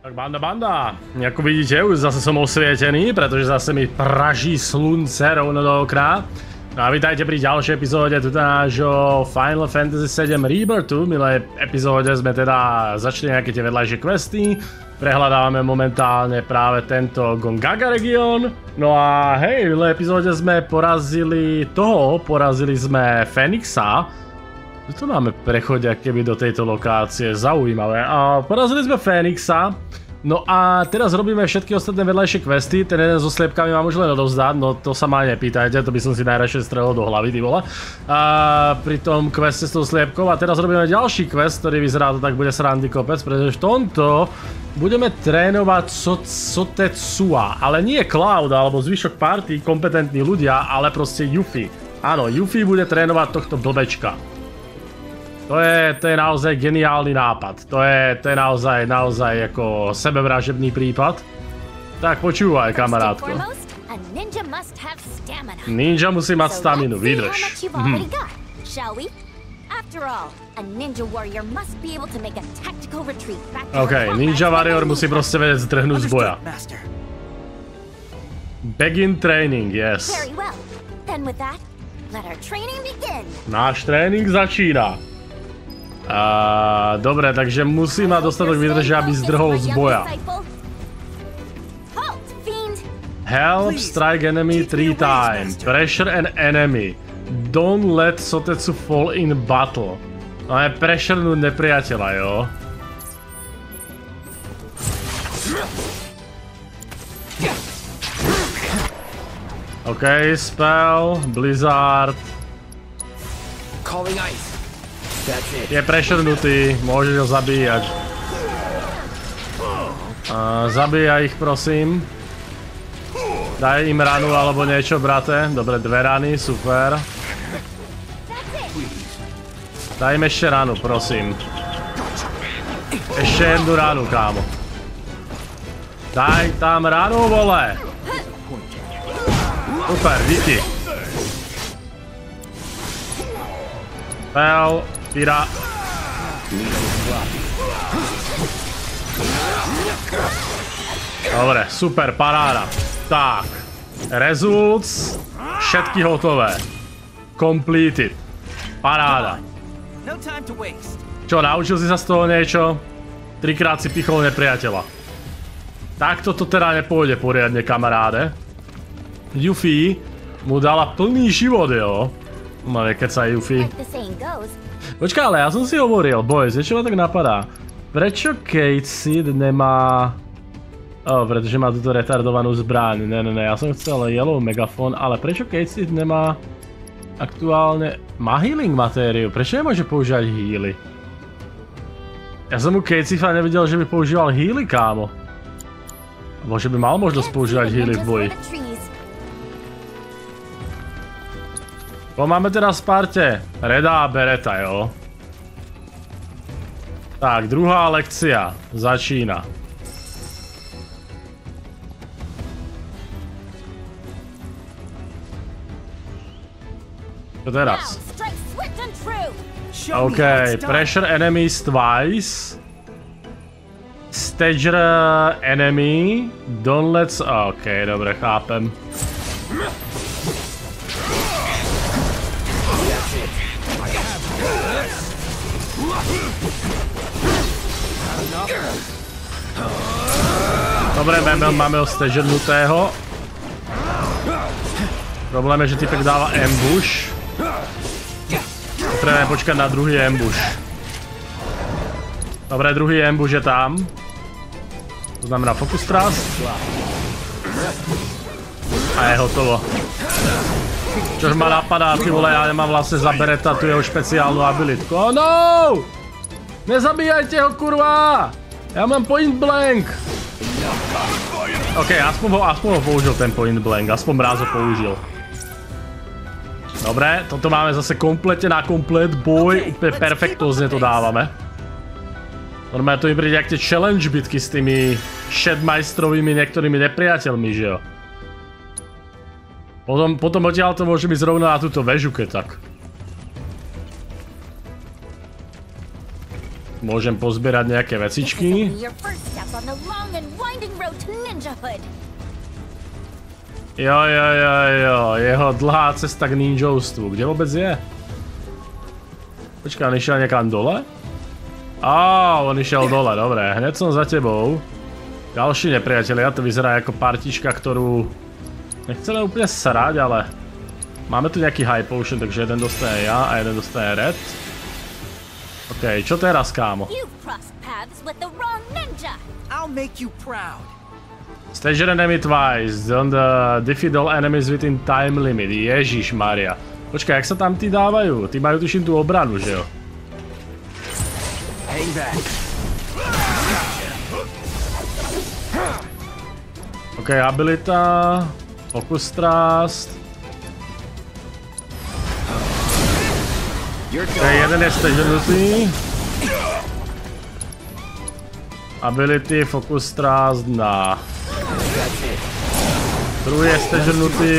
Tak banda. Ako vidíte, už zase som osvietený, pretože zase mi praží slunce rovno do okna. No a vítajte pri ďalšej epizóde tuto nášho Final Fantasy VII Rebirthu. V milej epizóde sme teda začali nejaké tie vedľajšie questy. Prehľadávame momentálne práve tento Gongaga región. No a hej, v milej epizóde sme porazili sme Fenixa. Tu máme prechod keby do tejto lokácie, zaujímavé. A porazili sme Fenixa. No a teraz robíme všetky ostatné vedľajšie questy. Ten jeden so sliepkami mám už len odovzdať, no to sa ma nepýtajte, to by som si najradšej strelil do hlavy, ty vole. Pri tom queste s tou sliepkou. A teraz robíme ďalší quest, ktorý vyzerá to tak bude srandy kopec, pretože v tomto budeme trénovať Sotetsua. Ale nie Cloud alebo zvyšok party, kompetentní ľudia, ale proste Yuffie. Áno, Yuffie bude trénovať tohto blbečka. To je naozaj geniálny nápad. To je naozaj ako sebevražebný prípad. Tak počúvaj, kamarátko. Ninja musí mať staminu, vydrž. OK, Ninja Warrior musí proste vedieť zdrhnúť z boja. Begin training, yes. Náš trénink začína. Dobre, takže musí mať dostatok vydrže, aby zdrhol z boja. Help, strike enemy 3 times. Pressure an enemy. Don't let Sotetsu fall in battle. Máme pressurenúť nepriateľa, jo? OK, spell, Blizzard. Calling ice. Je prešrnutý, môžeš ho zabíjať. Zabíjaj ich, prosím. Daj im ranu alebo niečo, brate. Dobre, 2 rany, super. Daj im ešte ranu, prosím. Ešte jednu ranu, kámo. Daj tam ranu, vole. Super, díky. Pel. Pira. Dobre, super, paráda. Tak. Results. Všetky hotové. Completed. Paráda. Čo, naučil si sa z toho niečo? 3-krát si pichol nepriateľa. Takto to teda nepôjde poriadne, kamaráde. Yuffie mu dala plný život, jo. Máme keca Yuffie. Počkaj, ale ja som si hovoril, boys, čo ma tak napadá? Prečo Cait Sith nemá... pretože má túto retardovanú zbraň. Ne, ja som chcel Yellow Megafon, ale prečo Cait Sith nemá aktuálne... Má healing matériu, prečo nemôže používať healy? Ja som u Cait Sitha nevidel, že by používal healy, kámo. Alebo že by mal možnosť používať healy v boji. To máme teraz v parte Reda a Beretta, jo? Tak, druhá lekcia začína. Čo teraz? OK, pressure enemies twice. Stager enemy. Don't let's... OK, dobre, chápem. Dobre, máme ho stežernutého. Problém je, že typek dáva ambush. Potrebujeme počkať na druhý ambush. Dobre, druhý ambush je tam. To znamená focus thrust. A je hotovo. Čož ma napadá, ty vole, ja nemám vlastne za Beretta tu jeho špeciálnu abilitku. Oh no! Nezabíjajte ho, kurva! Ja mám point blank! OK, aspoň ho použil ten point blank, aspoň raz ho použil. Dobre, toto máme zase komplete na komplet boj, úplne perfektózne to dávame. Normálne to mi príde jak tie challenge bitky s tými Shadmajstrovými niektorými nepriateľmi, že jo? Potom odtiaľ to môže byť zrovna na túto väžu, keď tak. Môžem pozbierať nejaké vecičky. path on the long and winding road to ninjahood. Jo, jeho dlhá cesta k ninjostvu. Kde vůbec je? Počkej, on išel někam dole? On išel dole, dobré. Hned som za tebou. Ďalší nepriatelia, to vyzerá ako partička, ktorú nechceme úplne srať, ale máme tu nejaký high potion, takže jeden dostane ja a jeden dostane red. OK, čo teraz, kámo? Stage enemy twice, don't defeat all enemies within time limit. Ježišmaria. Počkaj, jak sa tam tí dávajú? Tí majú tuším tú obranu, že jo? OK, abilita, focus thrust. OK, jeden je staženutý. Ability, focus thrust na... Druhý je staženutý.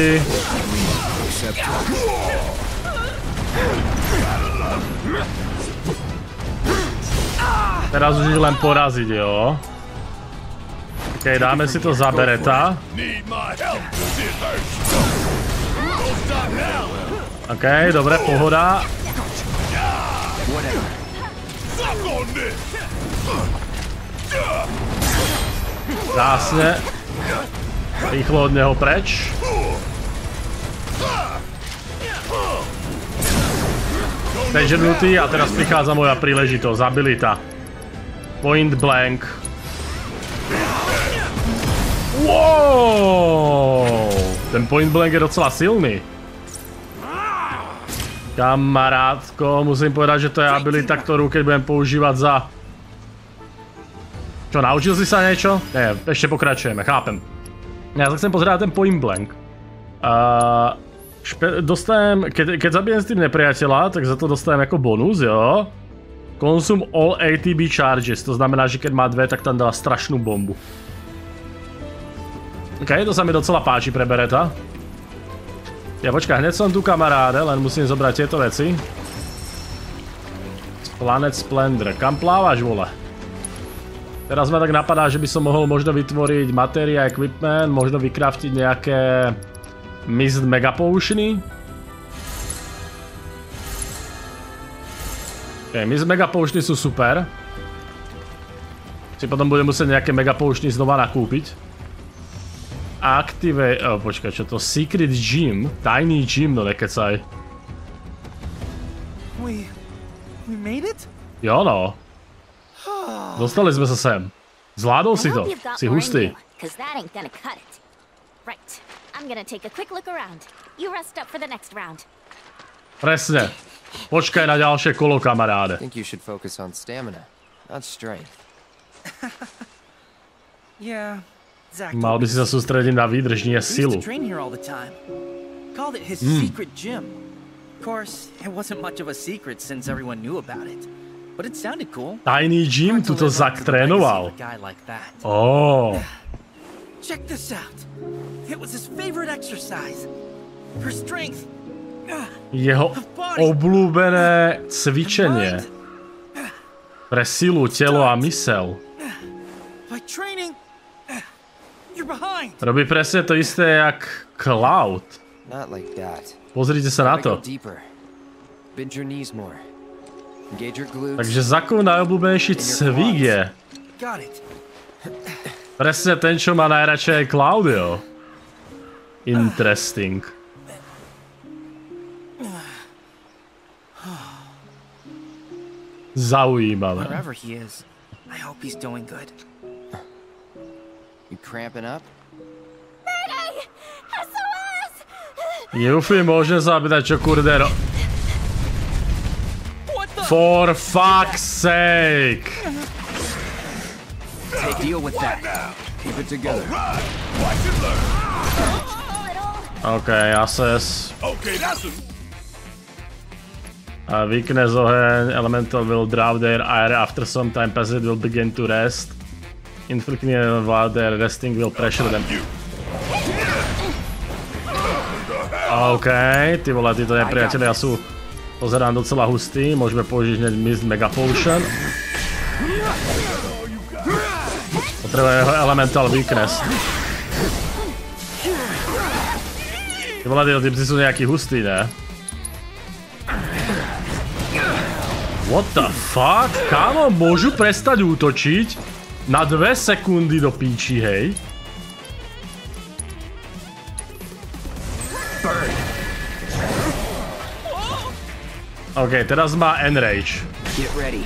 Teraz už len poraziť, jo? OK, dáme si to za bereta. OK, dobre, pohoda. Krásne. Rýchlo od neho preč. Steženutý a teraz prichádza moja príležitosť, abilita. Point blank. Wow! Ten point blank je docela silný. Kamarátko, musím povedať, že to je abilita, ktorú keď budem používať za... Čo, naučil si sa niečo? Nie, ešte pokračujeme, chápem. Ja sa chcem pozerať ten point blank. Dostajem, keď zabijem s tým nepriateľa, tak za to dostajem ako bonus, jo? Consume all ATB charges, to znamená, že keď má dve, tak tam dá strašnú bombu. OK, to sa mi docela páči pre bereta. Ja počkaj, hneď som tu kamaráde, len musím zobrať tieto veci. Planet Splendor, kam plávaš, vole? Teraz ma tak napadá, že by som mohol možno vytvoriť materia equipment, možno vykraftiť nejaké Mist Mega Potiony. OK, Mist Mega Potiony sú super. Si potom budem musieť nejaké Mega Potiony znova nakúpiť. Activate... počkaj, čo to? Secret Gym? Tiny Gym, no nekecaj. We made it? Jo, no. Dostali sme sa sem. Zvládol si to. Si hustý. Presne. Počkaj na ďalšie kolo, kamaráde. Mal by si sa sústrediť na výdrž, nie silu. Tiny Gym tuto Zack trénoval. Jeho obľúbené cvičenie. Pre silu, telo a mysel. Robí presne to isté jak Cloud. Pozrite sa na to. Takže Zackov najobľúbenejší cvik je presne ten, čo má najradšej aj Claudio. Interesting. Zaujímavé. Jufi, môžem sa opýtať, čo kurde For fuck's sake! Okay, assess. Weakness oheň, elemental will drop their air after some time passes, will begin to rest. Inflicting while their resting will pressure them. OK, ty vole, títo nepriatelia sú, pozerám, docela hustý, môžeme použiť hneď Mist Mega Potion. Potrebuje jeho elemental weakness. Ty vole, ty typci sú nejaký hustý, ne? What the fuck? Kámo, môžu prestať útočiť na 2 sekundy do píči, hej? OK, teraz má Enrage. Get ready.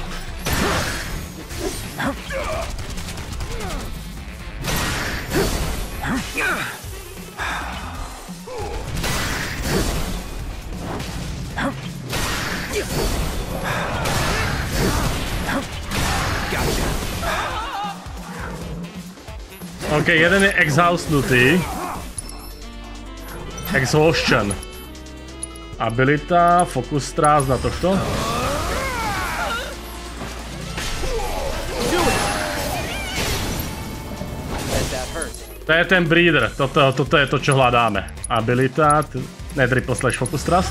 OK, jeden je exhaustnutý. Exhaustion. Abilita, focus stráz na tohto. To je ten breeder, toto je to, čo hľadáme. Abilita, ne triple slash focus stráz.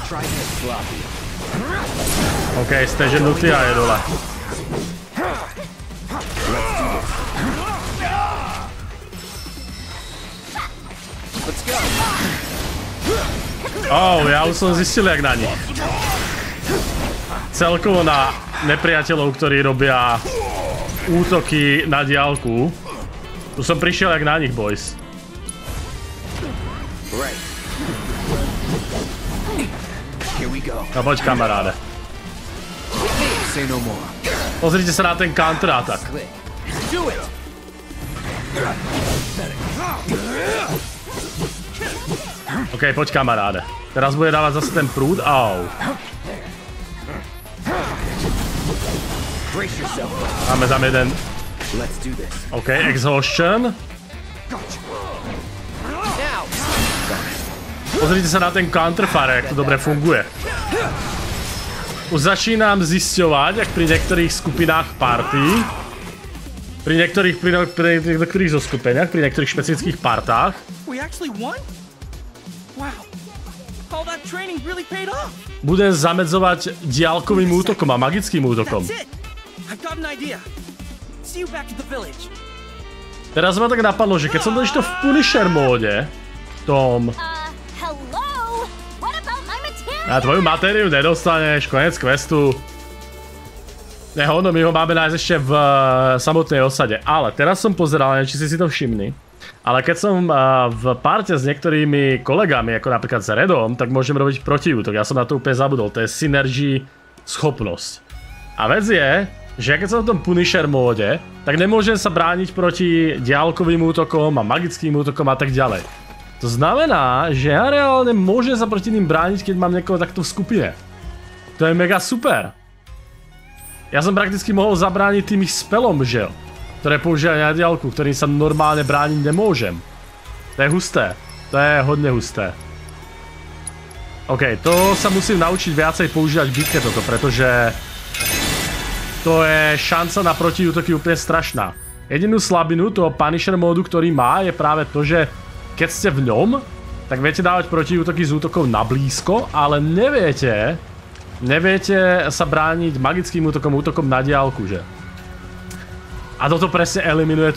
OK, steženutý a je dole. Ja už som zistil, jak na nich. Celkovo na nepriateľov, ktorí robia útoky na diaľku. Tu som prišiel jak na nich, boys. No poď, kamaráde. Pozrite sa na ten counter-attack. OK, poď, kamaráde. Teraz bude dávať zase ten prúd. Au. Máme tam jeden. OK, exhaustion. Pozrite sa na ten counterfire, jak to dobre funguje. Už začínam zisťovať, jak pri niektorých skupinách party, pri niektorých zoskupeniach, pri niektorých špecifických partách, budem zamedzovať diaľkovým útokom a magickým útokom. Teraz ma tak napadlo, že keď som to ešte v Punisher móde, tom... A tvoju matériu nedostaneš, konec questu. My ho máme nájsť ešte v samotnej osade. Ale teraz som pozeral, neviem, či si to všimni. Ale keď som v parte s niektorými kolegami, ako napríklad s Redom, tak môžem robiť protiútok. Ja som na to úplne zabudol. To je synergy schopnosť. A vec je, že keď som v tom Punisher móde, tak nemôžem sa brániť proti diaľkovým útokom a magickým útokom a tak ďalej. To znamená, že ja reálne môžem sa proti ním brániť, keď mám niekoho takto v skupine. To je mega super. Ja som prakticky mohol zabrániť tým ich spelom, že jo? Ktoré používajú na diaľku, ktorým sa normálne brániť nemôžem. To je husté. To je hodne husté. OK, to sa musím naučiť viacej používať v bitke toto, pretože to je šanca na protiútoky úplne strašná. Jedinú slabinu toho Punisher módu, ktorý má, je práve to, že keď ste v ňom, tak viete dávať protiútoky z útokov na blízko, ale neviete sa brániť magickým útokom na diaľku, že? A toto presne eliminuje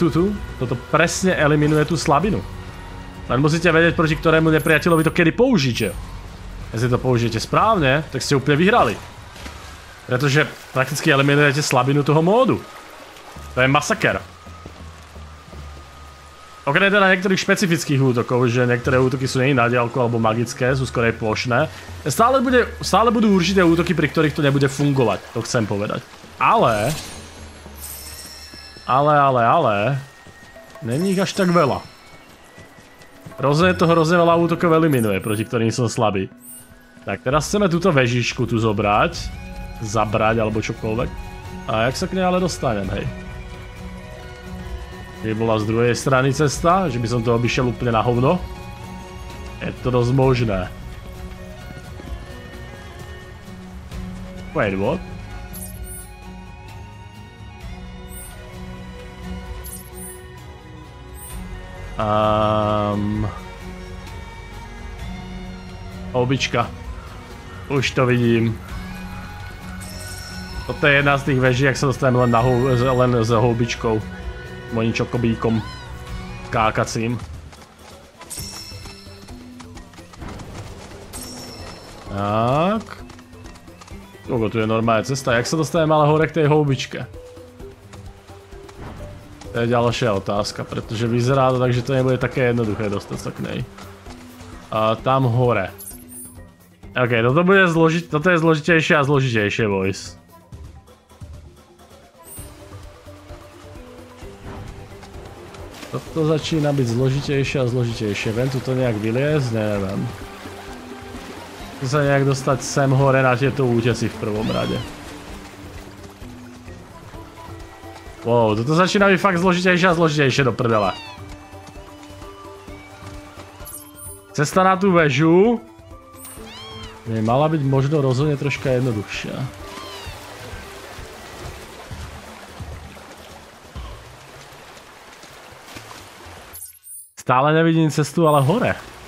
tú slabinu. Len musíte vedieť, proti ktorému nepriateľovi to kedy použiť, že? Keď to použijete správne, tak ste úplne vyhrali. Pretože prakticky eliminujete slabinu toho módu. To je masaker. Okrem teda niektorých špecifických útokov, že niektoré útoky sú nie na diaľku alebo magické, sú skorej plošné. Stále budú určité útoky, pri ktorých to nebude fungovať, to chcem povedať. Ale... Není ich až tak veľa. Rozhodne to hrozne veľa útokov eliminuje, proti ktorým som slabý. Tak teraz chceme túto vežičku tu zobrať. Zabrať alebo čokoľvek. A jak sa k nej ale dostanem, hej? Keby bola z druhej strany cesta, že by som to obišiel úplne na hovno. Je to dosť možné. Wait, what? Houbička. Už to vidím. Toto je jedna z tých veží, jak sa dostanem len s houbičkou. mojím čokobíkom kákacím. Tak. Tu je normálna cesta. Jak sa dostaneme ale hore k tej houbičke? To je ďalšia otázka, pretože vyzerá to tak, že to nebude také jednoduché dostať sa k nej. A tam hore. OK, toto je zložitejšie a zložitejšie, boys. Toto začína byť zložitejšie a zložitejšie. Viem tu to nejak vyliezť? Neviem. Chcem sa nejak dostať sem hore na tieto útesy v prvom rade. Wow, toto začína byť fakt zložitejšie a zložitejšie do prdele. Cesta na tú väžu by mala byť možno rozhodne troška jednoduchšia. Stále nevidím cestu, ale hore.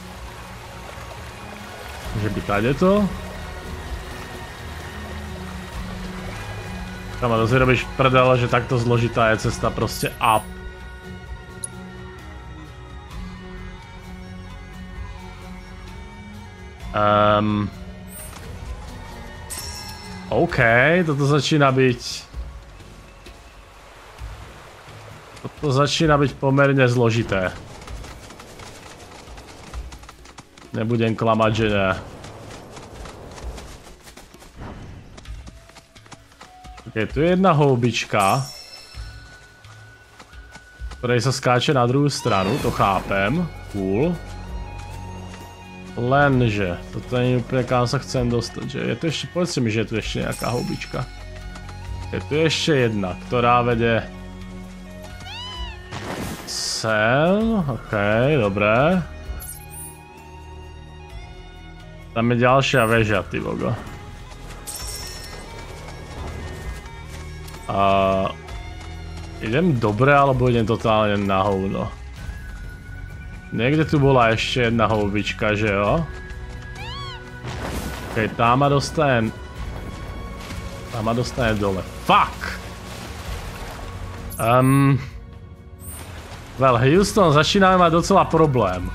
Že by tady to? Kamo, to si robíš prdele, že takto zložitá je cesta prostě up. OK, toto začína byť... Toto začína byť pomerne zložité. Nebudem klamať, že ne. Ok, tu je jedna houbička, ktorej sa skáče na druhú stranu, to chápem. Cool. Lenže, toto nie je úplne kam sa chcem dostať, že je tu ešte, povedzte mi, že je tu ešte nejaká houbička. Je tu ešte jedna, ktorá vede... sem, ok, dobré. Tam je ďalšia väža, ty vogo. Idem dobre, alebo idem totálne na hovno? Niekde tu bola ešte jedna houbička, že jo? Ok, tá ma dostane... Tá ma dostane dole. Fuck! Well, Houston, začínáme mať docela problém.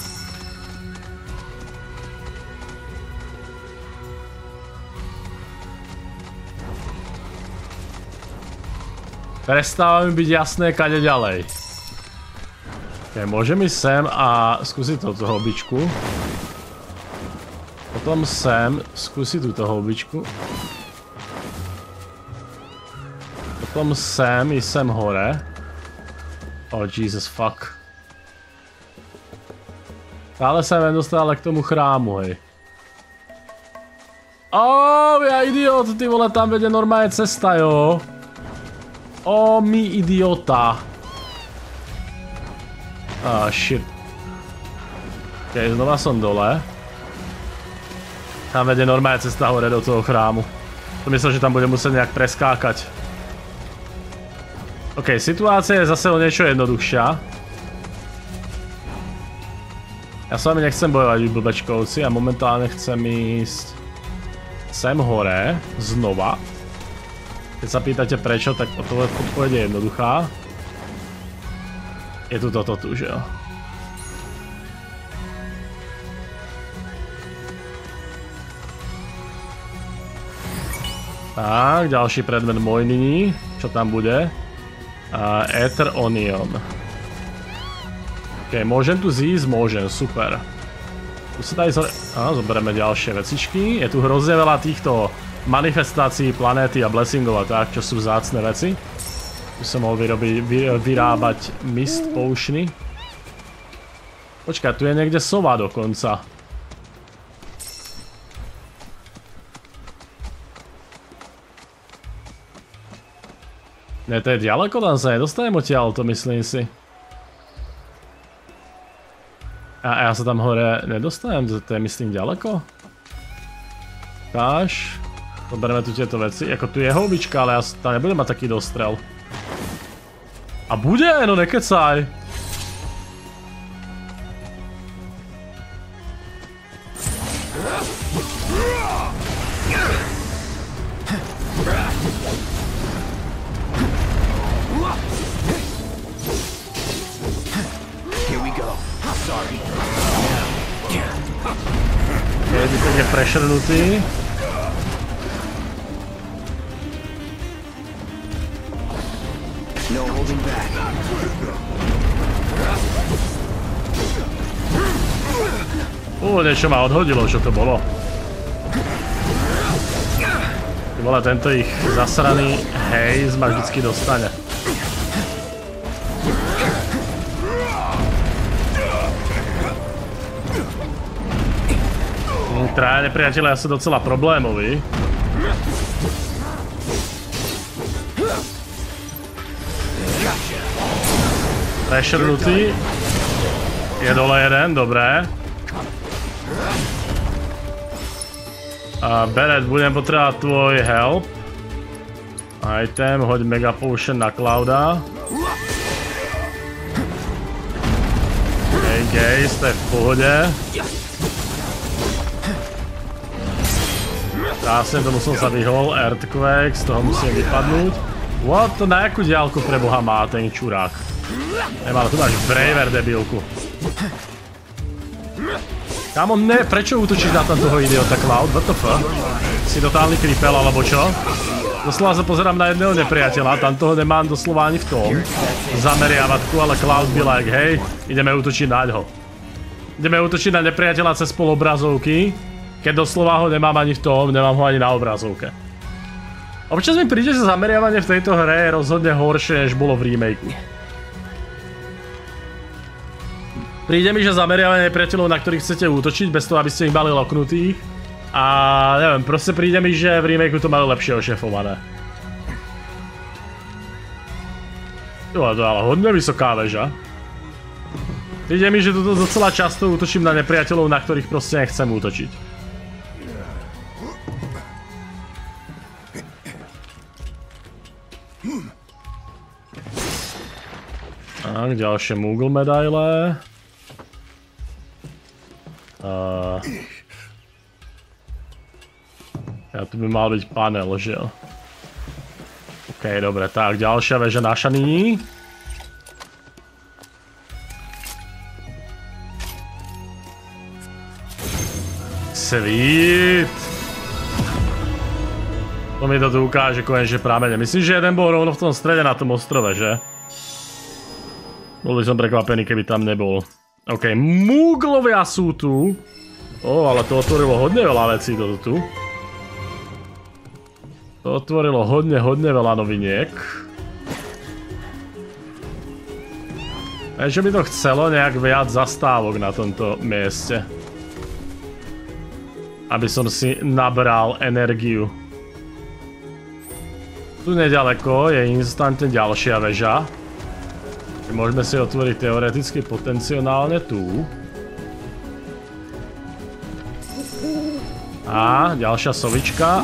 Prestáva mi byť jasné, kade ďalej. Okay, môžem ísť sem a skúsiť túto houbičku. Potom sem, skúsiť túto houbičku. Potom sem, ísť sem hore. Oh Jesus fuck. Stále sa viem dostať ale k tomu chrámu, hej. Oh, ja idiot, ty vole, tam vede normálne cesta, jo. O, mi idiota. Shit. Ok, znova som dole. Tam vede normálne cesta hore do toho chrámu. To myslím, že tam budem musieť nejak preskákať. Ok, situácia je zase o niečo jednoduchšia. Ja s vami nechcem bojovať, vy blbečkovci, a momentálne chcem ísť sem hore, znova. Keď sa pýtate prečo, tak odpoveď je jednoduchá. Je tu toto tu, že jo? Tak, ďalší predmet môj nyní. Čo tam bude? Ether Onion. Ok, môžem tu zísť? Môžem, super. Tu sa tady zoberieme ďalšie vecičky. Je tu hrozne veľa týchto manifestácií planéty a blessingov a tak, čo sú vzácne veci. Tu som mohol vyrábať mist potiony. Počkaj, tu je niekde sova dokonca. Ne, to je ďaleko, tam sa nedostanem odtiaľ, to myslím si. A ja sa tam hore nedostanem, to je myslím ďaleko. Káž. Zoberieme tu tieto veci, ako tu je houbička, ale ja tam nebudem mať taký dostrel. A bude, no nekecaj. Zbytek je prešrnutý. Niečo ma odhodilo, čo to bolo. Ty vole, tento ich zasraný hejz ma vždycky dostane. Traja nepriatelia sú docela problémoví. Prešrnutý. Je dole jeden, dobré. Beret, budem potrebovať tvoj help. Item, hoď Mega Potion na Clouda. Gaze, to je v pohode. Krásne, tomu som sa vyhol. Earthquake, z toho musím vypadnúť. What? To na jakú diaľku pre boha má ten čurák? Ale tu máš Braver, debilku. Kámo, ne, prečo útočíš na toho idiota, Cloud? WTF? Si totálny kripel, alebo čo? Doslova sa pozerám na jedného nepriateľa, tam toho nemám doslova ani v tom zameriavatku, ale Cloud by like, hej, ideme útočiť naňho. Ideme útočiť na nepriateľa cez polobrazovky, keď doslova ho nemám ani v tom, nemám ho ani na obrazovke. Občas mi príde, že zameriavanie v tejto hre je rozhodne horšie, než bolo v remakeu. Príde mi, že zameriavanie nepriateľov, na ktorých chcete útočiť, bez toho, aby ste ich mali loknutých. A neviem, proste príde mi, že v remakeu to mali lepšie ošefované. To je ale hodne vysoká väža. Príde mi, že tu docela často útočím na nepriateľov, na ktorých proste nechcem útočiť. Tak, ďalšie Moogle medaile. Ja tu by mal byť panel, že jo? OK, dobre, tak, ďalšia väža naša nyní. Sweet! To mi to tu ukáže konečne pramene. Myslím, že jeden bol rovno v tom strede na tom ostrove, že? Bol by som prekvapený, keby tam nebol. OK, Mooglovia sú tu. Ale to otvorilo hodne veľa vecí toto tu. To otvorilo hodne veľa noviniek. Že by to chcelo nejak viac zastávok na tomto mieste. Aby som si nabral energiu. Tu nedaleko je instantne ďalšia väža. Môžeme si otvoriť teoreticky potenciálne tu. A ďalšia sovička.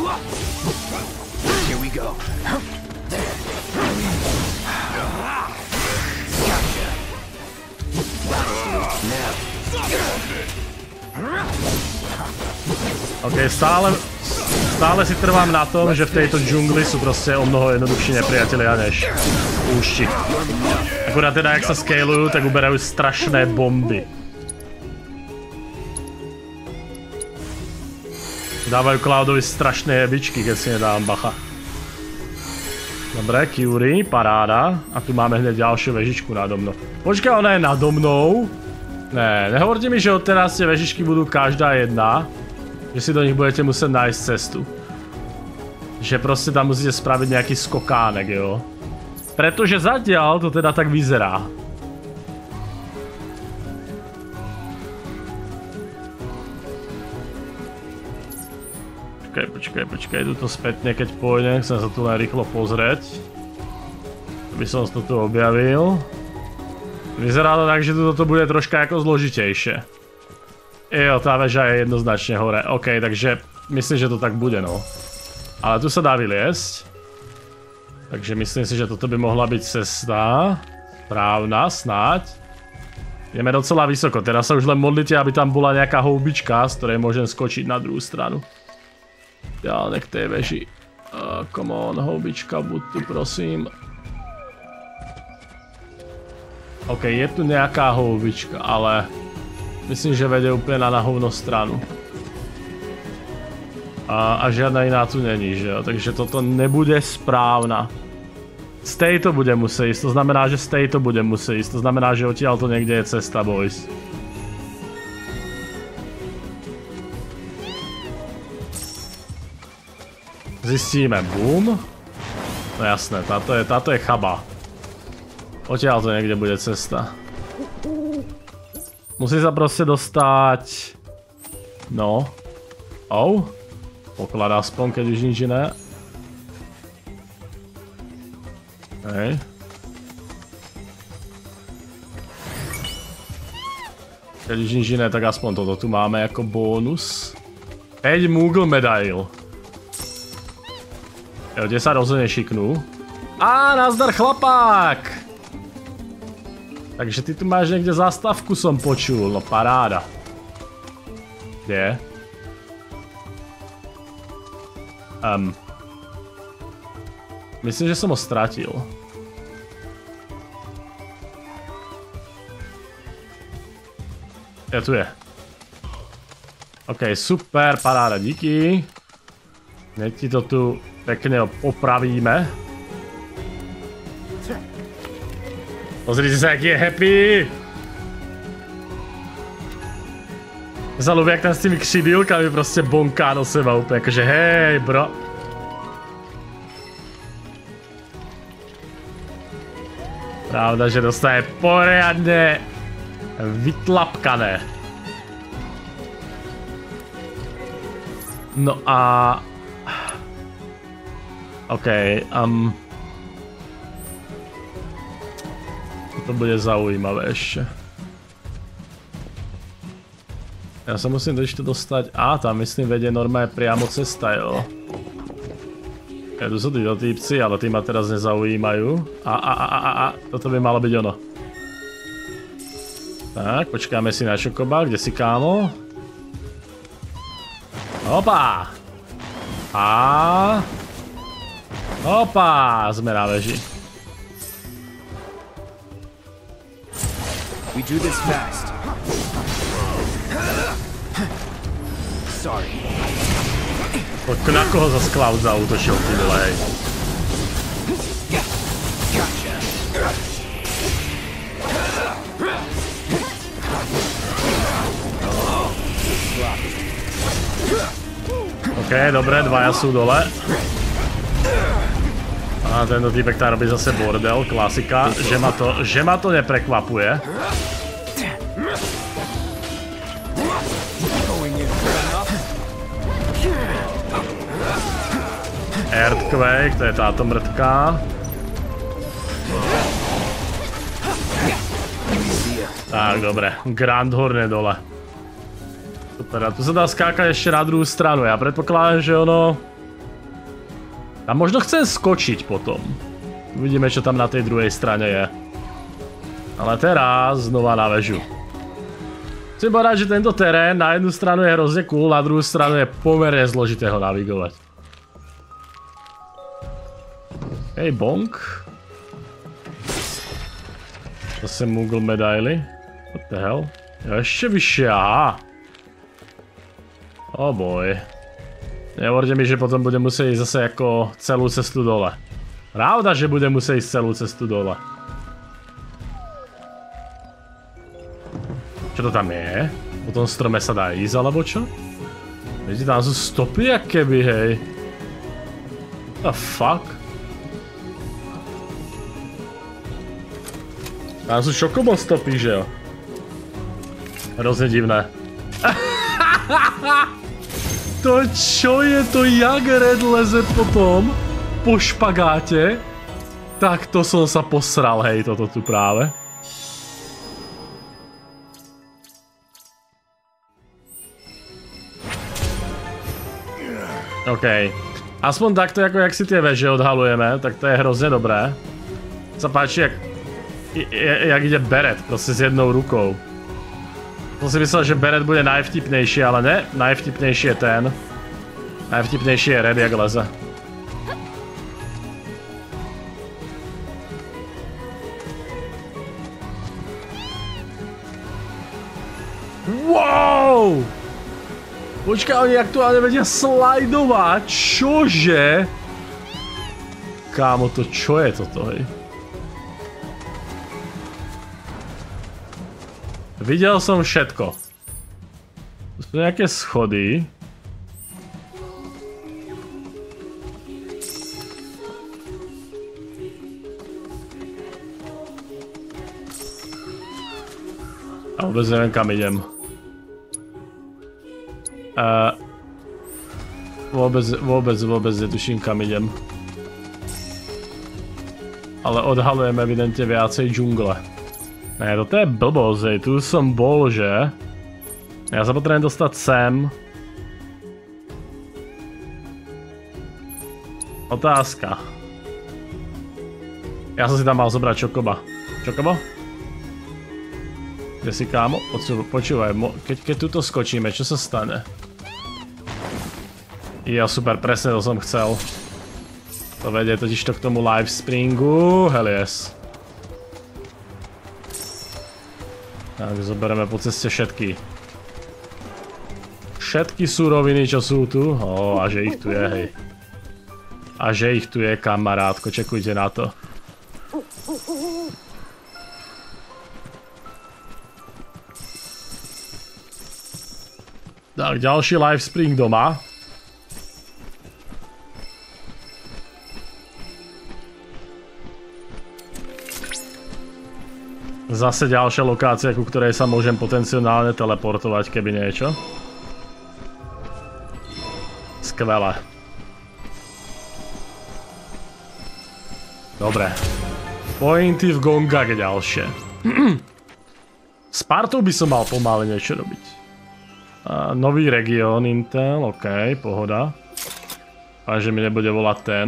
OK, stále si trvám na tom, že v tejto džungli sú proste o mnoho jednoduchší nepriatelia než púšti. Akurát teda, jak sa scalujú, tak uberajú strašné bomby. Dávajú Cloudovi strašné jebičky, keď si nedám bacha. Dobre, Curie, paráda. A tu máme hneď ďalšiu vežičku nado mnou. Počkaj, ona je nado mnou? Ne, nehovorte mi, že odteraz tie vežičky budú každá jedna. Že si do nich budete musieť nájsť cestu. Že proste tam musíte spraviť nejaký skokánek, jo. Pretože zatiaľ to teda tak vyzerá. Počkaj, tuto spätne, keď pôjdem, chcem sa tu len rýchlo pozrieť. Aby som to tu objavil. Vyzerá to tak, že toto bude troška ako zložitejšie. Jo, tá väža je jednoznačne hore. OK, takže myslím, že to tak bude, no. Ale tu sa dá vyliesť. Takže myslím si, že toto by mohla byť cesta. Správna, snáď. Ideme docela vysoko, teraz sa už len modlite, aby tam bola nejaká houbička, z ktorej môžem skočiť na druhú stranu. Ďalej k tej veži. Come on, houbička, buď tu, prosím. OK, je tu nejaká houbička, ale myslím, že vede úplně na hovno stranu. A žiadna iná tu není, že jo? Takže toto nebude správna. Z tejto bude muset ísť, to znamená, že z tejto bude muset ísť, to znamená, že odtiaľ to niekde je cesta, boys. Zistíme, boom. No jasné, táto je chaba. Odtiaľ to niekde bude cesta. Musí sa proste dostať... No. Oh. Poklad aspoň, keď už nič iné. Hej. Keď už nič iné, tak aspoň toto tu máme ako bonus. 5 Moogle medail. Jo, kde sa rozhodne šiknú. Á, nazdar chlapák! Takže ty tu máš niekde zastavku, som počul, no paráda. Kde? Myslím, že som ho stratil. Ja tu je. OK, super, paráda, díky. Hneď ti to tu pekne opravíme. Pozrite sa, aký je happy! Ja sa ľúbi, jak tam s tými křidílkami proste bonká do seba úplne, akože hej, bro. Pravda, že dostane poriadne vytlapkané. No a... OK, to bude zaujímavé ešte. Ja sa musím ešte dostať... Á, tam myslím vedie normálne priamo cesta, jo. Ja tu sú títo týpci, ale tí ma teraz nezaujímajú. Toto by malo byť ono. Tak, počkáme si na Chocoba, kde si kámo? Opa! Opa! Sme na veži. We do this fast. Sorry. Na koho zas Cloud zaútočil, ty vole, hej? OK, dobre, dvaja sú dole. A tento týpek tam robí zase bordel, klasika, že ma to neprekvapuje. Earthquake, to je táto mrtka. Tak, dobre, Grandhorn je dole. Super, a tu sa dá skákať ešte na druhú stranu, ja predpokladám, že ono... A možno chcem skočiť potom. Uvidíme, čo tam na tej druhej strane je. Ale teraz znova na väžu. Chcem povedať, že tento terén na jednu stranu je hrozne cool, na druhú stranu je pomerne zložité ho navigovať. Hej, bonk. Zase Moogle medaily. What the hell? Jo, ešte vyššie, aha. Oh boy. Nehovorte mi, že potom budem musieť ísť zase ako celú cestu dole. Pravda, že budem musieť ísť celú cestu dole. Čo to tam je? Po tom strome sa dá ísť, alebo čo? Vidíte, tam sú stopy, jak keby, hej. What the fuck? Tam sú Chocobo stopy, že jo? Hrozne divné. To čo je to, jak Red leze potom po špagáte? Tak to som sa posral, hej, toto tu práve. OK. Aspoň takto, ako jak si tie veže odhalujeme, tak to je hrozne dobré. Sa páči, jak ide Beret, proste s jednou rukou. Som si myslel, že Beret bude najvtipnejší, ale ne, najvtipnejší je ten. Najvtipnejší je Red, jak leze. Wow! Počkaj, oni aktuálne vedia slajdovať, čože? Kámo, to čo je toto, hej? Videl som všetko. To sú nejaké schody. A vôbec neviem, kam idem. Vôbec netuším, kam idem. Ale odhalujem evidentne viacej džungle. Ne, toto je blbosť, hej, tu som bol, že? Ja sa potrebujem dostať sem. Otázka. Ja som si tam mal zobrať Chocoba. Chocobo? Kde si, kámo? Počúvaj, keď tuto skočíme, čo sa stane? Ja, super, presne to som chcel. To vedie totižto k tomu live springu, hell yes. Tak, zoberieme po ceste všetky. Všetky suroviny, čo sú tu. Ó, a že ich tu je, hej. A že ich tu je, kamarátko, čekujte na to. Tak, ďalší live spring doma. Zase ďalšia lokácia, ku ktorej sa môžem potenciálne teleportovať, keby niečo. Skvelé. Dobre. Pointy v Gongage ďalšie. S partou by som mal pomaly niečo robiť. Nový región Intel, ok, pohoda. Dúfam, že mi nebude volať ten.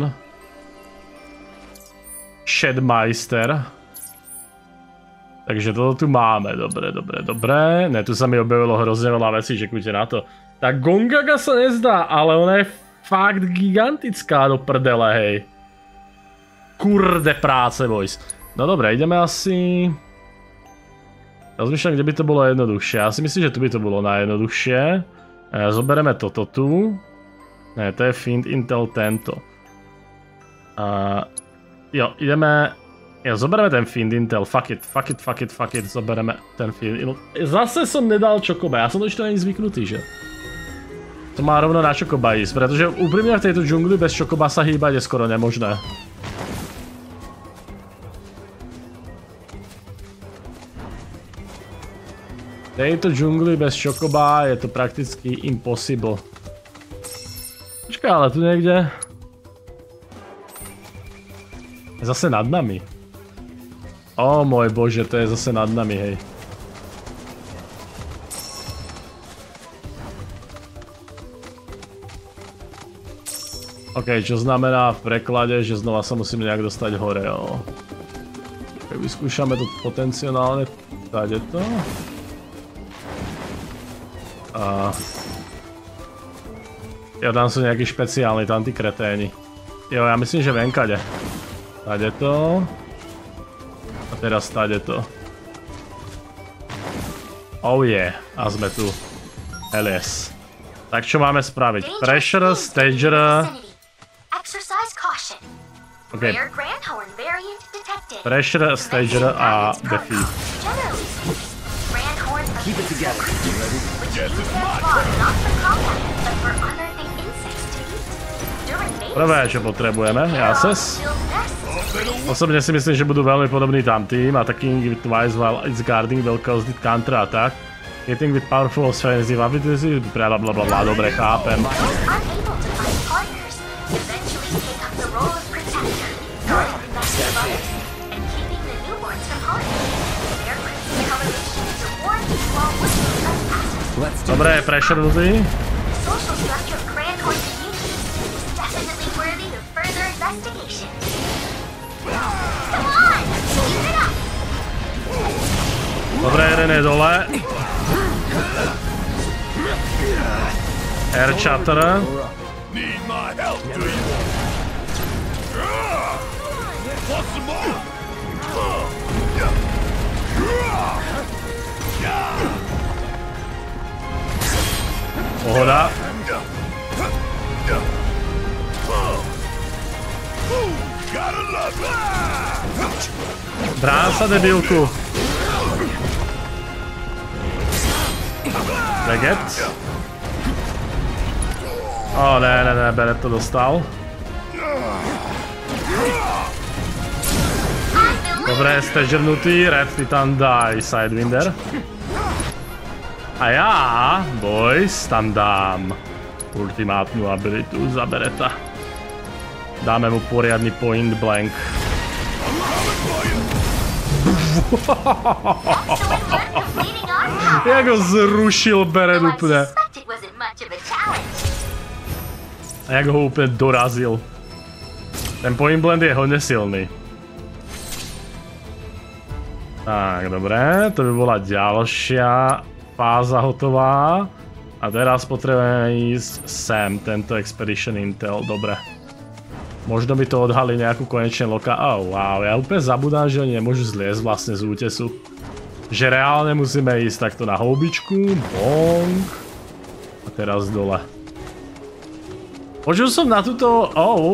Shedmeister. Takže toto tu máme, dobre. Ne, tu sa mi objavilo hrozne veľa vecí, čekujte na to. Tá Gongaga sa nezdá, ale ona je fakt gigantická do prdele, hej. Kurde práce, boys. No dobre, ideme asi... Rozmýšľam, kde by to bolo jednoduchšie. Ja si myslím, že tu by to bolo najjednoduchšie. Zobereme toto tu. Ne, to je Find Intel tento. Jo, ideme... Ja, zoberieme ten Find Intel, fuck it, zobereme ten Find Intel. Zase som nedal Chocoba, ja som to ešte není zvyknutý, že? To má rovno na Chocoba ísť, pretože úprimne v tejto džungli bez Chocoba sa hýbať je skoro nemožné. V tejto džungli bez Chocoba je to prakticky impossible. Počkaj, ale tu niekde... Je zase nad nami. Ó môj bože, to je zase nad nami, hej. OK, čo znamená v preklade, že znova sa musíme nejak dostať hore, jo. Tak vyskúšame to potenciálne. Tady to. Jo, tam sú nejakí špeciálni, tam tí kreténi. Jo, ja myslím, že venkade. Tady to. A teraz tady to. Oh yeah, a sme tu. Hell yes. Tak čo máme spraviť? Pressure, Stager. OK. Pressure, Stager a Defeat. Prvé, čo potrebujeme, jases. Osobne si myslím, že budú veľmi podobní tamtým. Attacking with twice while it's guarding will cause the counter attack. Hitting with powerful offensive abilities, blablabla, dobre, chápem. Dobre, pressurenutý. Dobre, jeden je dole. Air Chatter. Pohoda. Brán sa, debilku. Veget. O, ne, Beret to dostal. Dobre, ste žrnutý, Red Titan die, Sidewinder. A ja, boys, tam dám ultimátnu abilitu za Bereta. Dáme mu poriadny point blank. Jak ho zrušil Beret úplne. A jak ho úplne dorazil. Ten point blend je hodne silný. Tak, dobre, to by bola ďalšia fáza hotová. A teraz potrebujeme ísť sem, tento Expedition Intel, dobre. Možno by to odhalí nejakú konečne wow, ja úplne zabudám, že oni nemôžu zliezť vlastne z útesu. Že reálne musíme ísť takto na houbičku, bonk. A teraz dole. Počul som na túto...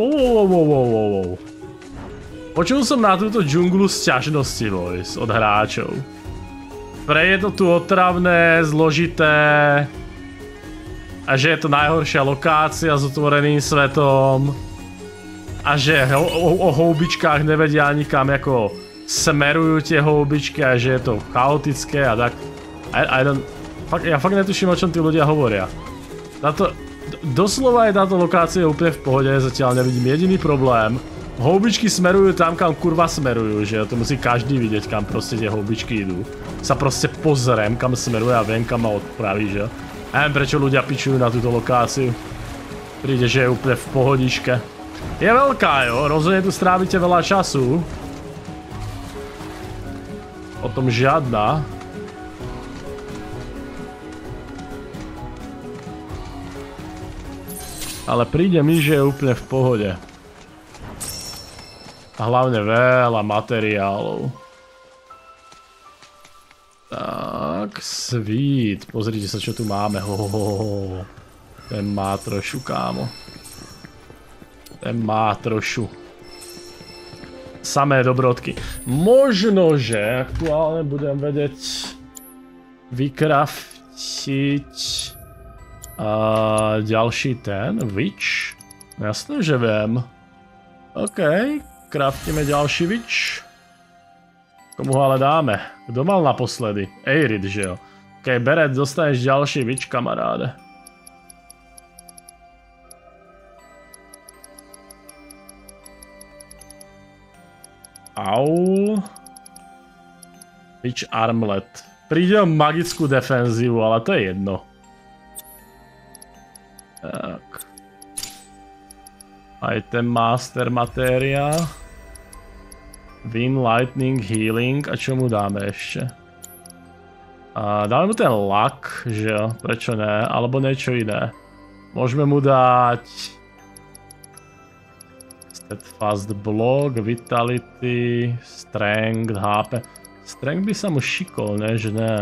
Počul som na túto džunglu sťažnosti, boys, od hráčov. Pre je to tu otravné, zložité. A že je to najhoršia lokácia s otvoreným svetom. A že o houbičkách nevedia nikam, ako smerujú tie houbičky a že je to chaotické a tak. Ja fakt netuším, o čom tí ľudia hovoria. Doslova je táto lokácia úplne v pohode, zatiaľ nevidím jediný problém. Houbičky smerujú tam, kam kurva smerujú, že to musí každý vidieť, kam proste tie houbičky idú. Sa proste pozriem, kam smeruje a viem, kam ma odpraví, že? Neviem, prečo ľudia pičujú na túto lokáciu. Príde, že je úplne v pohodičke. Je veľká, jo, rozhodne tu strávite veľa času. O tom žiadna. Ale príde mi, že je úplne v pohode. A hlavne veľa materiálov. Tak, sweet. Pozrite sa, čo tu máme. Ten má trošu, kámo. Ten má trošu. Samé dobrodky. Možno, že aktuálne budem vedieť vykraftiť ďalší ten, witch. Jasné, že viem. OK, kraftíme ďalší witch. Komu ho ale dáme? Kto mal naposledy? Arid, že jo? OK, Beret, dostaneš ďalší witch, kamaráde. Au. Witch Armlet. Príde o magickú defenzívu, ale to je jedno. Tak. Item Master Materia. Wind, Lightning, Healing. A čo mu dáme ešte? Dáme mu ten luck, že jo? Prečo ne? Alebo niečo iné. Môžeme mu dať... Fast Block, Vitality, Strength, HP. Strength by sa mu šikol, ne? Že ne.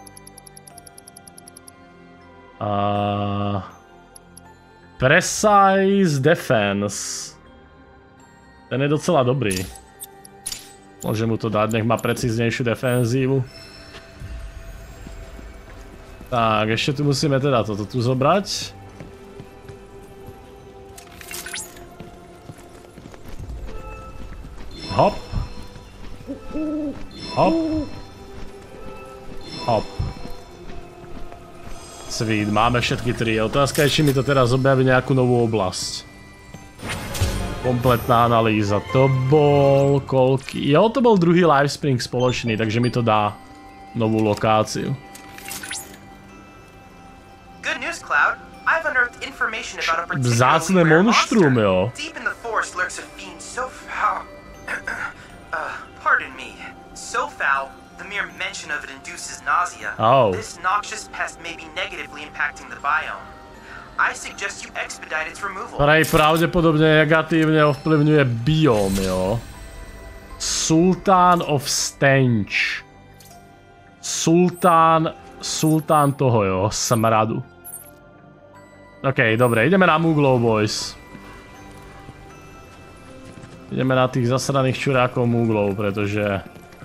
Precise Defense. Ten je docela dobrý. Môžem mu to dať, nech má precíznejšiu defenzívu. Tak, ešte tu musíme teda toto tu zobrať. Hop. Hop. Hop. Sweet, máme všetky tri. Otázka je, či mi to teraz objaví nejakú novú oblasť. Kompletná analýza. To bol... koľký... Jo, to bol druhý Lifespring spoločný, takže mi to dá novú lokáciu. Good news, Cloud. I've unearthed information about a particularly Vzácne rare monštrum, monster. jo. Deep in the forest lurks a fiend so foul. Pardon me. So foul, the mere mention of it induces nausea. Oh. This noxious pest may be negatively impacting the biome. I suggest you expedite its removal. Ktorej pravdepodobne negatívne ovplyvňuje bióm, jo. Sultan of Stench. Sultán toho, jo, smradu. OK, dobre, ideme na Mooglov, boys. Ideme na tých zasraných čurákov Mooglov, pretože...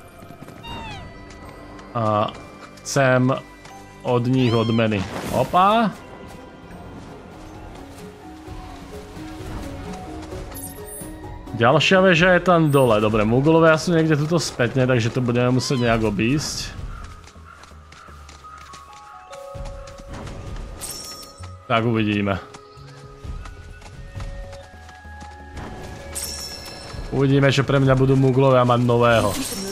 chcem od nich odmeny. Opa! Ďalšia väža je tam dole. Dobre, Mooglovia sú niekde tuto spätne, takže to budeme musieť nejak obísť. Tak uvidíme. Uvidíme, že pre mňa budú Mooglovia mať nového.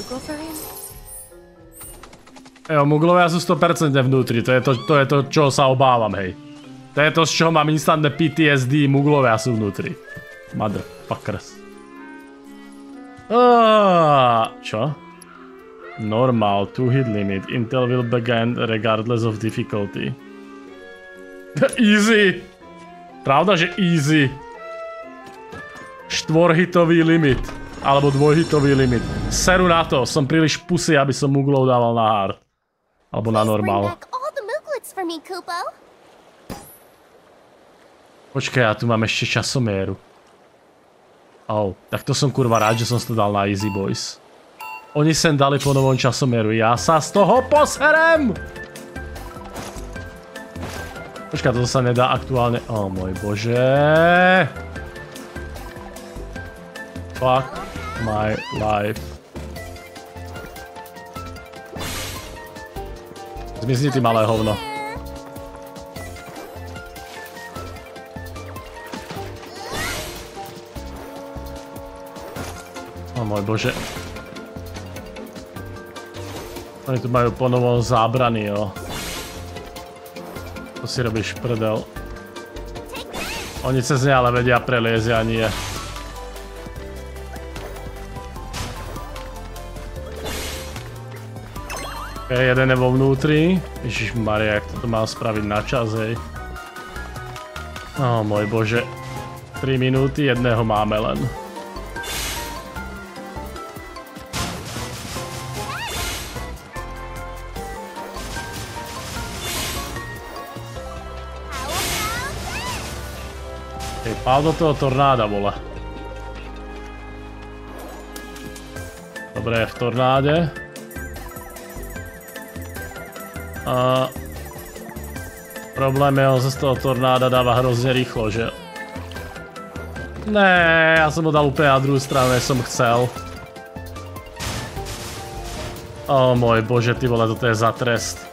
Jo, Mooglovia sú 100% vnútri, to je to, čo sa obávam, hej. To je to, z čoho mám instantné PTSD, Mooglovia sú vnútri. Motherfuckers. Čo? Normal, 2 hit limit. Intel will begin regardless of difficulty. Easy! Pravda, že easy. 4-hitový limit. Alebo 2-hitový limit. Seru na to, som príliš pusy, aby som Mooglov dával na hard. Alebo na normal. Počkaj, ja tu mám ešte časomieru. Tak to som kurva rád, že som to dal na easy, boys. Oni sem dali po novom časomieru, ja sa z toho poserem! Počkaj, toto sa nedá aktuálne... môj bože... Fuck my life. Zmizni ty malé hovno. Môj bože. Oni tu majú ponovo zábrany, jo. To si robíš prdel. Oni cez ne ale vedia preliezť, ja nie. OK, jeden je vo vnútri. Ježišmaria, jak toto mám spraviť na čas, hej. Môj bože. 3 minúty, jedného máme len. Pál do toho tornáda, vole. Dobre, je v tornáde. Problém je, on sa z toho tornáda dáva hrozne rýchlo, že... Ne, ja som ho dal úplne na druhú stranu, než som chcel. Môj bože, ty vole, toto je za trest.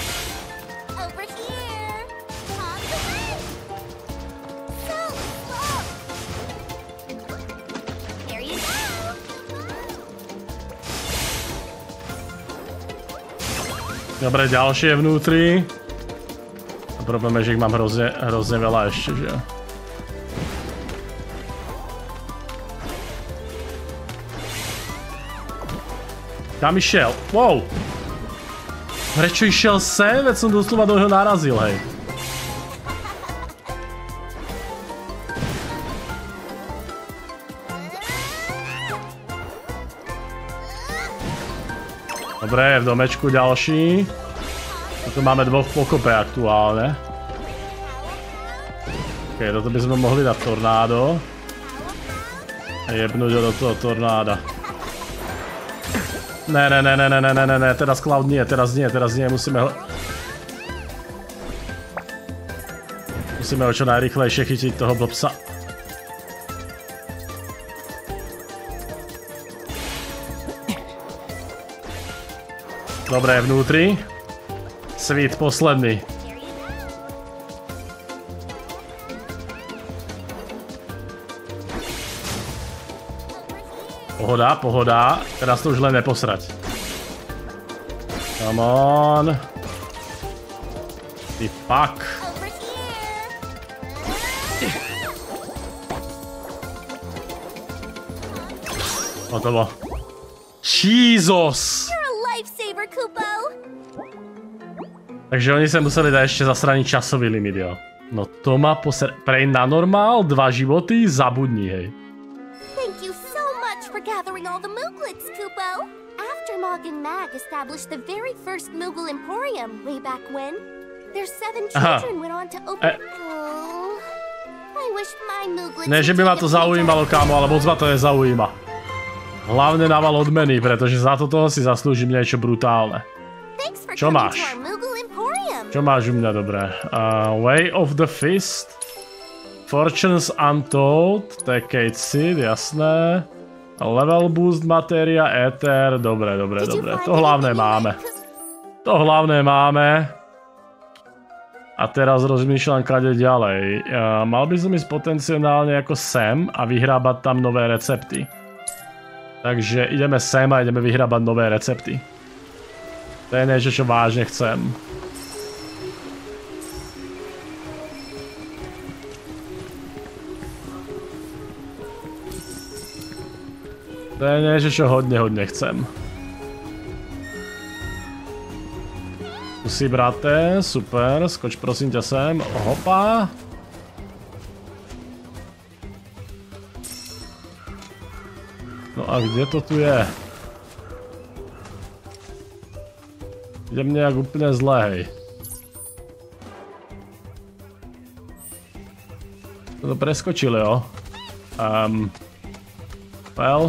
Dobre, ďalšie je vnútri. Problém je, že ich mám hrozne veľa ešte, že? Kam išiel? Wow! Prečo išiel sem? Veď som doslova do neho narazil, hej. Dobre, je v domečku ďalší. Tu máme dvoch pokope aktuálne. OK, toto by sme mohli dať tornádo. A jebnúť ho do toho tornáda. Ne, teraz Cloud nie, teraz nie, musíme ho... Musíme ho čo najrýchlejšie chytiť toho blbsa. Dobre, vnútri. Svít posledný. Pohoda, pohoda. Teraz to už len neposrať. Come on. Ty fuck. Hotovo. Jesus! Takže oni sa museli dať ešte zasraniť časový limit, jo. No to ma prejsť na normál, 2 životy, zabudni, hej. Thank you so much for gathering all the Mooglets, Kupo. After Mog and Mag established the very first Moogle Emporium way back when, their 7 children went on to open... Ne, že by ma to zaujímalo, kámo, ale moc ma to nezaujíma. Hlavne dával odmeny, pretože za toto si zaslúžim niečo brutálne. Čo máš? Čo máš u mňa dobré? Way of the Fist. Fortunes Untold. To je Kate Seed, jasné. Level Boost Materia, Ether. Dobre. To hlavné máme. A teraz rozmýšľam, kade ďalej. Mal by som ísť potenciálne ako sem a vyhrábať tam nové recepty. Takže ideme sem a ideme vyhrábať nové recepty. To je niečo, čo vážne chcem. To je niečo, čo hodne chcem. Tu si, brate, super, skoč prosím ťa sem, hopa. No a kde to tu je? Idem nejak úplne zle, hej. To preskočili, jo. Well.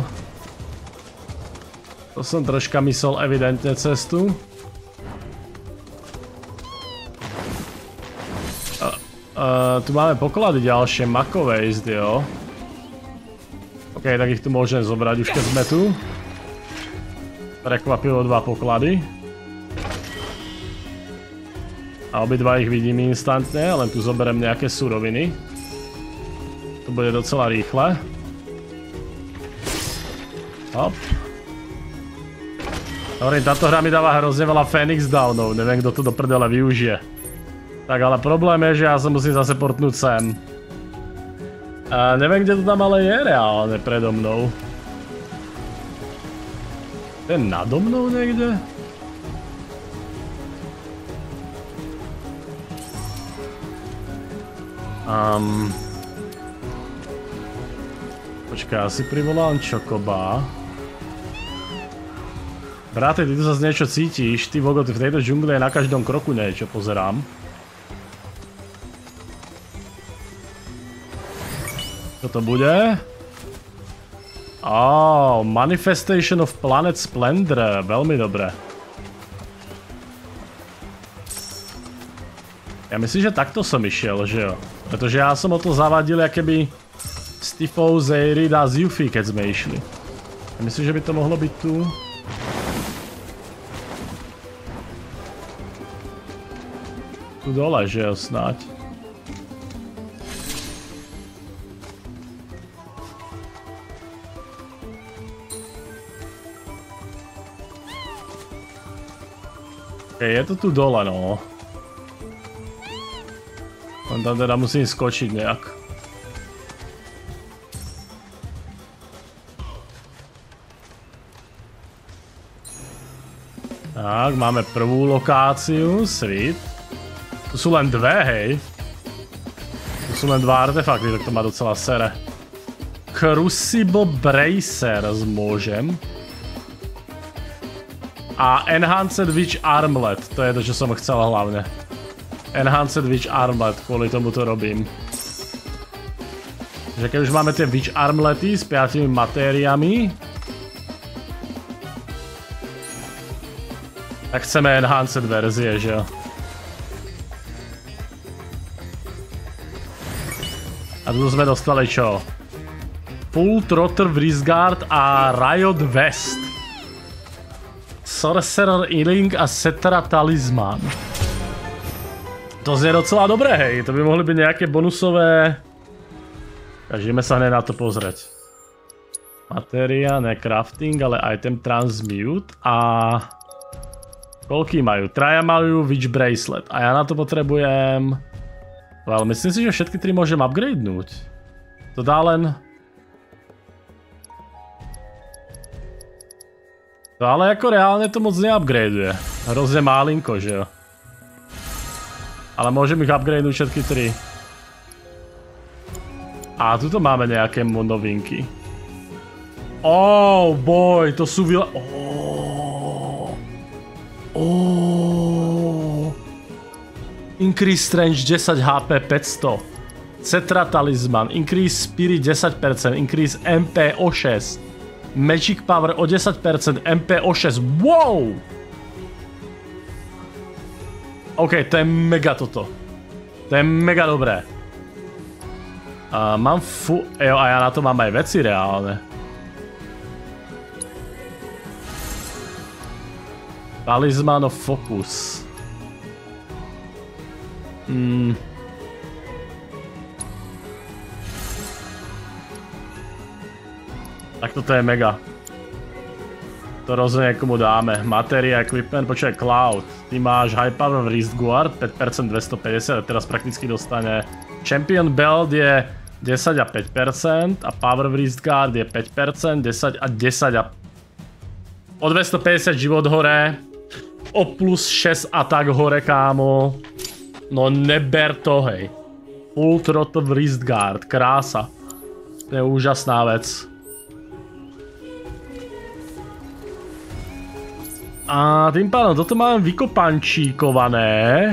To som troška myslel evidentne cestu. Tu máme poklady ďalšie, makové izdy, jo. OK, tak ich tu môžem zobrať už keď sme tu. Prekvapivo 2 poklady. A obidva ich vidím instantne, len tu zoberiem nejaké suroviny. To bude docela rýchle. Hop. Hovorím, táto hra mi dáva hrozne veľa Phoenix Downov, neviem kto to do prdele využije. Tak ale problém je, že ja sa musím zase portnúť sem. A neviem, kde to tam ale je reálne predo mnou. To je nado mnou niekde? Počkaj, asi privolám Chocoba. Bráte, ty tu zase niečo cítiš, ty vogo, v tejto džungli je na každom kroku niečo, pozerám. Čo to bude? Manifestation of Planet Splendor, veľmi dobré. Ja myslím, že takto som išiel, že jo? Pretože ja som o to zavadil, akéby s Tifou, Zeyrid a z Yuffie, keď sme išli. Ja myslím, že by to mohlo byť tu. Tu dole, že jo, snáď. Je to tu dole, no. Len tam teda musím skočiť nejak. Tak, máme prvú lokáciu, sweet. Tu sú len dve, hej. Tu sú len 2 artefakty, tak to má docela sere. Crucible Bracer zmôžem. A Enhanced Witch Armlet, to je to, čo som chcel hlavne. Enhanced Witch Armlet, kvôli tomu to robím. Že keď už máme tie Witch Armlety s 5 matériami, tak chceme Enhanced verzie, že jo. A tu sme dostali čo? Full Throttle Wristguard a Riot Vest. Sorcerer Earring a Cetera Talisman. To znie docela dobré, hej. To by mohli byť nejaké bonusové... Ideme sa hneď na to pozrieť. Materia, ne crafting, ale item transmute a... Koľký majú? 3 majú Witch Bracelet a ja na to potrebujem... Well, myslím si, že všetky 3 môžem upgradenúť. To dá len... No ale ako reálne to moc neupgradeuje. Hrozne málinko, že jo. Ale môžem ich upgradenúť všetky 3. A tuto máme nejaké novinky. Oh boy, to sú Increase range 10 HP 500. Cetra talizman, increase spirit 10%, increase MP o 6. Magic power o 10%, MP o 6. Wow! OK, to je mega toto. To je mega dobré. Mám jo, a ja na to mám aj veci reálne. Talisman of focus. Tak toto je mega. To rozhodne komu dáme. Materia, equipment, počkaj, Cloud. Ty máš high power wrist guard, 5% 250 a teraz prakticky dostane. Champion belt je 10 a 5% a power wrist guard je 5%, 10 a 10 a... O 250 život hore. O plus 6 atak hore, kámo. No neber to, hej. Full throttle wrist guard, krása. To je úžasná vec. A tým pádom, toto máme vykopančíkované.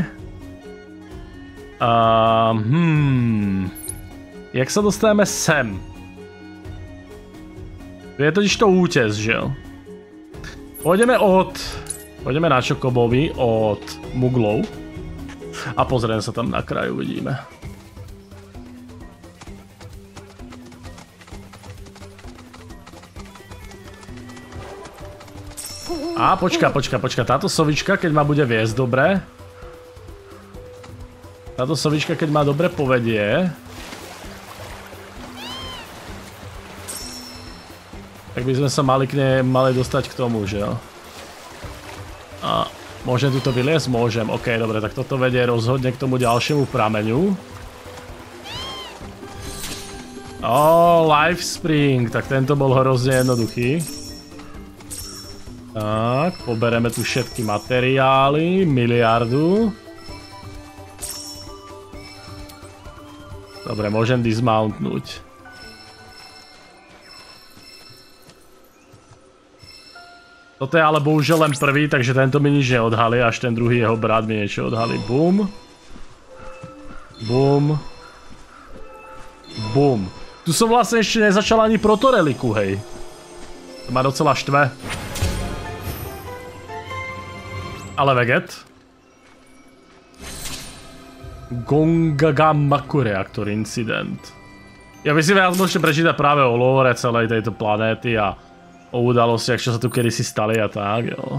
Jak sa dostaneme sem? Je totiž to útes, že jo? Pôjdeme na Chocobovi od Muglov. A pozrieme sa tam na kraj, uvidíme. A počka, táto sovička, keď ma bude viesť dobre. Táto sovička, keď ma dobre povedie. Tak by sme sa mali dostať k tomu, že jo. A môžem tuto vyliesť? Môžem, ok, dobre, tak toto vedie rozhodne k tomu ďalšiemu prameňu. Life Spring, tak tento bol hrozne jednoduchý. Tak, pobereme tu všetky materiály, miliardu. Dobre, môžem dismountnúť. Toto je ale bohužiaľ len prvý, takže tento mi nič neodhalí, až ten druhý jeho brat mi niečo odhalí. Bum. Bum. Bum. Tu som vlastne ešte nezačal ani protoreliku, hej. To ma docela štve. Ale veget. Gongagamaku reaktor incident. Ja by si viac môžete prečítať práve o lore celej tejto planéty a o udalostiach, čo sa tu kedysi stali a tak, jo.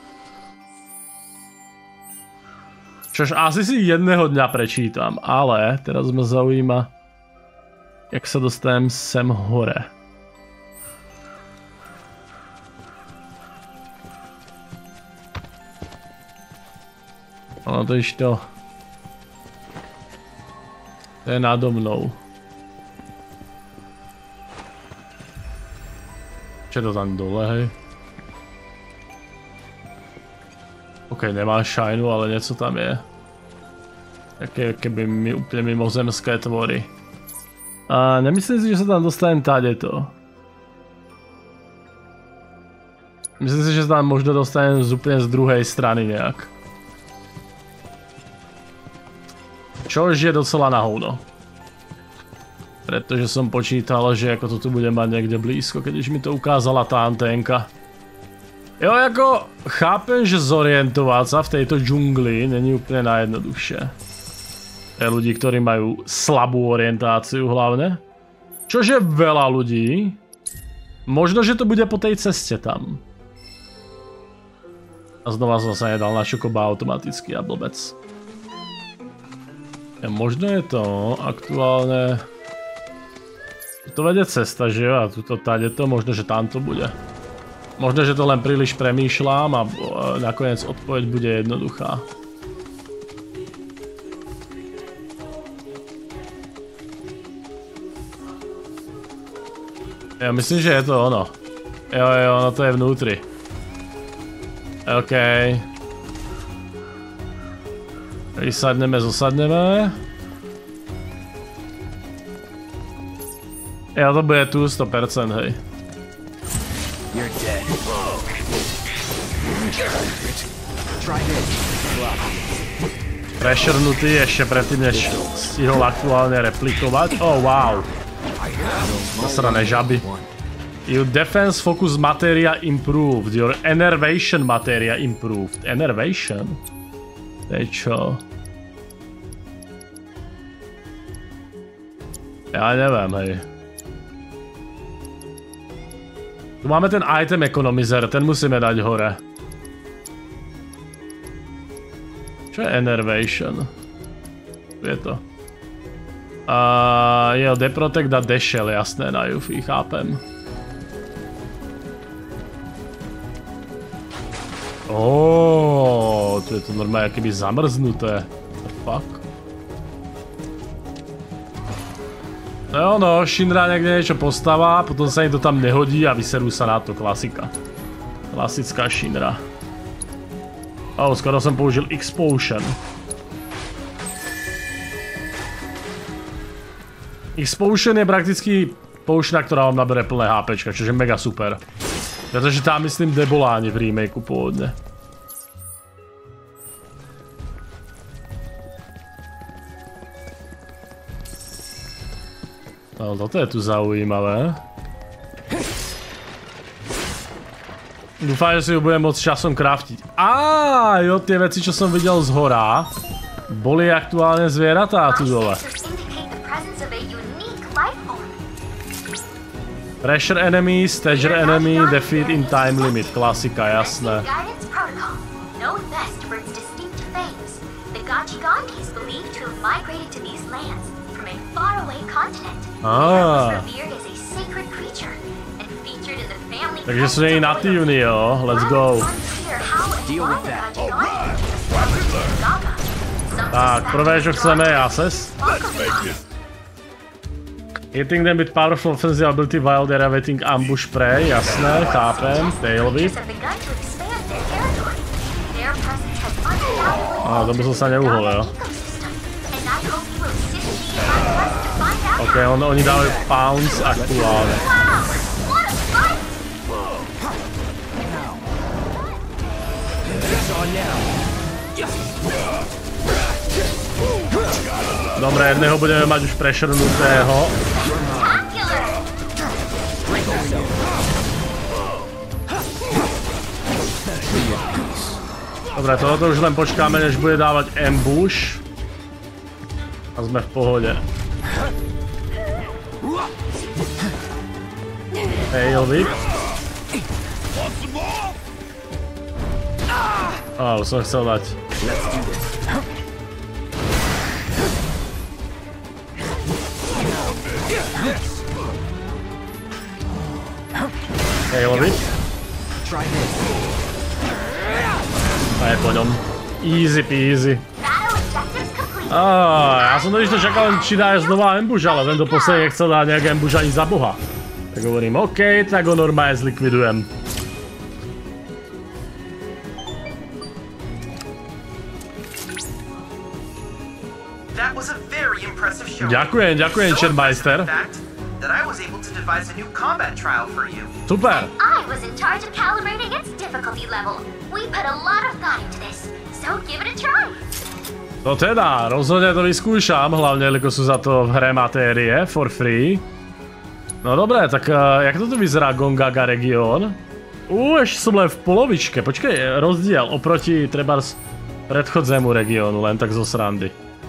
Čož asi si jedného dňa prečítam, ale teraz ma zaujíma, jak sa dostanem sem hore. Ono to ešte to... To je nado mnou. Čo je to tam dole, hej? OK, nemá šajnu, ale niečo tam je. Keby mi úplne mimozemské tvory. A nemyslím si, že sa tam dostanem tadeto. Myslím si, že sa tam možno dostanem úplne z druhej strany nejak. Čož je docela na hovno. Pretože som počítal, že ako to tu bude mať niekde blízko, keď už mi to ukázala tá anténka. Jo, ako chápem, že zorientovať sa v tejto džungli není úplne najjednoduchšie. Pre ľudí, ktorí majú slabú orientáciu hlavne. Čože veľa ľudí. Možno, že to bude po tej ceste tam. A znova som sa nedal na Chocoba automaticky a blbec. Ja, možno je to aktuálne... To vedie cesta, že jo? A tuto tadeto, možno, že tam to bude. Možno, že to len príliš premýšľam a nakoniec odpoveď bude jednoduchá. Ja myslím, že je to ono. Jo, ono to je vnútri. OK. Vysadneme, zosadneme. Ja, to bude tu 100%, hej. You're dead. Try this. prešernutý ešte predtým, než stihol aktuálne replikovať. Oh, wow. Zasrané žaby. Your defense focus materia improved. Your enervation materia improved. Enervation? To je čo? Ja neviem, hej. Tu máme ten item economizer, ten musíme dať hore. Čo je enervation? Tu je to. Jo, deprotect a dešel, jasné, na Yuffie, chápem. Tu je to normálne akoby zamrznuté. What the fuck? No, Shinra niekde niečo postáva, potom sa im to tam nehodí a vyserú sa na to, klasika. Klasická Shinra. Skoro som použil X-Potion. X-Potion je prakticky potiona, ktorá vám nabere plné HPčka, čiže mega super. Pretože tá myslím nebola ani v remakeu pôvodne. No, toto je tu zaujímavé. Dúfam, že si ju budem môcť časom craftiť. Jo, tie veci, čo som videl z hora, boli aktuálne zvieratá tu dole. Pressure enemy, stager enemy, defeat in time limit. Klasika, jasné. Takže sú jej natívni, jo. Let's go. Tak, prvé, čo chceme je Ases. Hitting them with powerful offensive ability while they're awaiting ambush prey, jasné, chápem. Tail whip. Tomu som sa neuhol, jo. Ok, oni dávajú pounce aktuálne. Dobre, jedného budeme mať už prešrnutého. Dobre, tohoto už len počkáme, než bude dávať ambush. A sme v pohode. Tail whip. Už som chcel dať. Tail whip. A je po ňom. Easy peasy. Ja som totiž to čakal, či dáš znova ambush, ale tento posledný nechcel dať nejak ambush ani za boha. Tak hovorím, OK, tak ho normálne zlikvidujem. Ďakujem, Chatmeister. Super. To teda, rozhodne to vyskúšam, hlavne, lebo sú za to v hre matérie, for free. No dobré, tak jak to tu vyzerá Gongaga región? Ešte som len v polovičke, počkej, rozdiel oproti trebárs predchodzému regiónu, len tak zo srandy.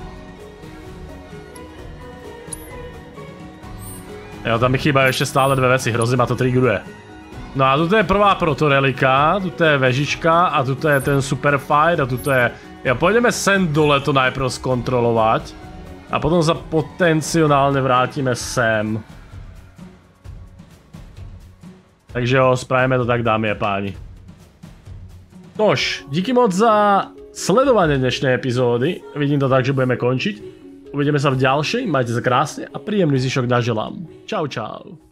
Jo, tam mi chýbajú ešte stále dve veci, hrozne ma to trigruje. No a tuto je prvá protorelika, tuto je vežička a tuto je ten super fight a tuto je... Ja pôjdeme sem dole to najprv skontrolovať a potom sa potenciálne vrátime sem. Takže jo, spravíme to tak, dámy a páni. Nož, díky moc za sledovanie dnešnej epizódy. Vidím to tak, že budeme končiť. Uvidíme sa v ďalšej, majte sa krásne a príjemný zvyšok na želám. Čau, čau.